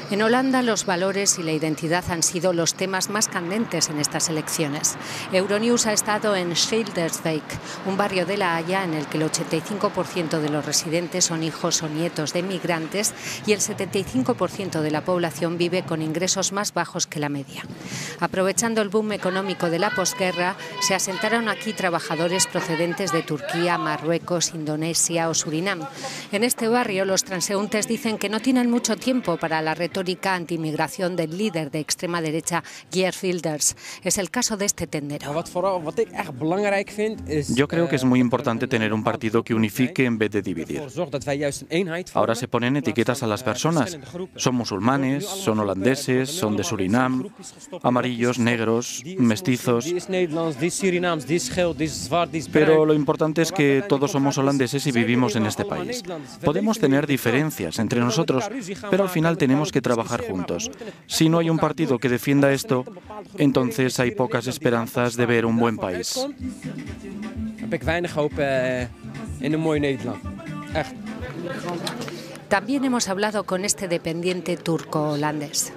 En Holanda, los valores y la identidad han sido los temas más candentes en estas elecciones. Euronews ha estado en Schilderswijk, un barrio de La Haya en el que el 85% de los residentes son hijos o nietos de migrantes y el 75% de la población vive con ingresos más bajos que la media. Aprovechando el boom económico de la posguerra, se asentaron aquí trabajadores procedentes de Turquía, Marruecos, Indonesia o Surinam. En este barrio, los transeúntes dicen que no tienen mucho tiempo para la retórica anti-inmigración del líder de extrema derecha, Geert Wilders. Es el caso de este tendero. Yo creo que es muy importante tener un partido que unifique en vez de dividir. Ahora se ponen etiquetas a las personas. Son musulmanes, son holandeses, son de Surinam, amarillos, negros, mestizos. Pero lo importante es que todos somos holandeses y vivimos en este país. Podemos tener diferencias entre nosotros, pero al final tenemos que trabajar juntos. Si no hay un partido que defienda esto, entonces hay pocas esperanzas de ver un buen país. También hemos hablado con este dependiente turco-holandés.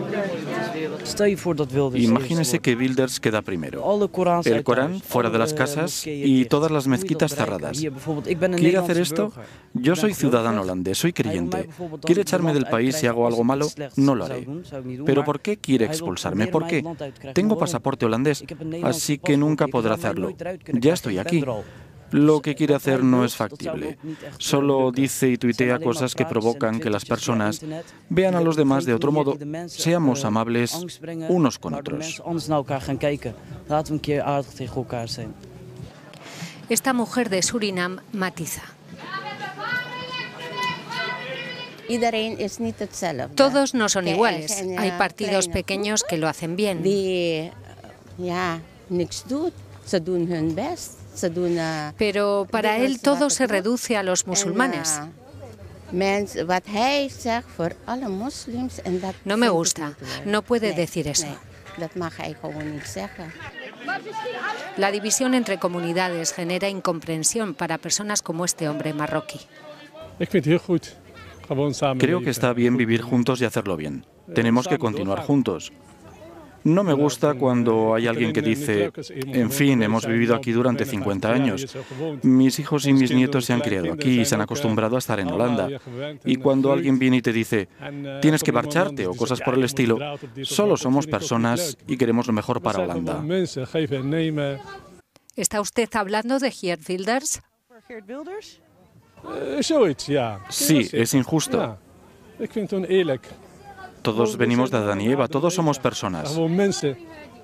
Imagínese que Wilders queda primero. El Corán fuera de las casas y todas las mezquitas cerradas. ¿Quiere hacer esto? Yo soy ciudadano holandés, soy creyente. ¿Quiere echarme del país si hago algo malo? No lo haré. ¿Pero por qué quiere expulsarme? ¿Por qué? Tengo pasaporte holandés, así que nunca podrá hacerlo. Ya estoy aquí. Lo que quiere hacer no es factible. Solo dice y tuitea cosas que provocan que las personas vean a los demás de otro modo. Seamos amables unos con otros. Esta mujer de Surinam matiza. Todos no son iguales. Hay partidos pequeños que lo hacen bien. Pero para él todo se reduce a los musulmanes. No me gusta, no puede decir eso. La división entre comunidades genera incomprensión para personas como este hombre marroquí. Creo que está bien vivir juntos y hacerlo bien. Tenemos que continuar juntos. No me gusta cuando hay alguien que dice, en fin, hemos vivido aquí durante 50 años. Mis hijos y mis nietos se han criado aquí y se han acostumbrado a estar en Holanda. Y cuando alguien viene y te dice, tienes que marcharte o cosas por el estilo, solo somos personas y queremos lo mejor para Holanda. ¿Está usted hablando de Geert Wilders? Sí, es injusto. Todos venimos de Adán y Eva, todos somos personas.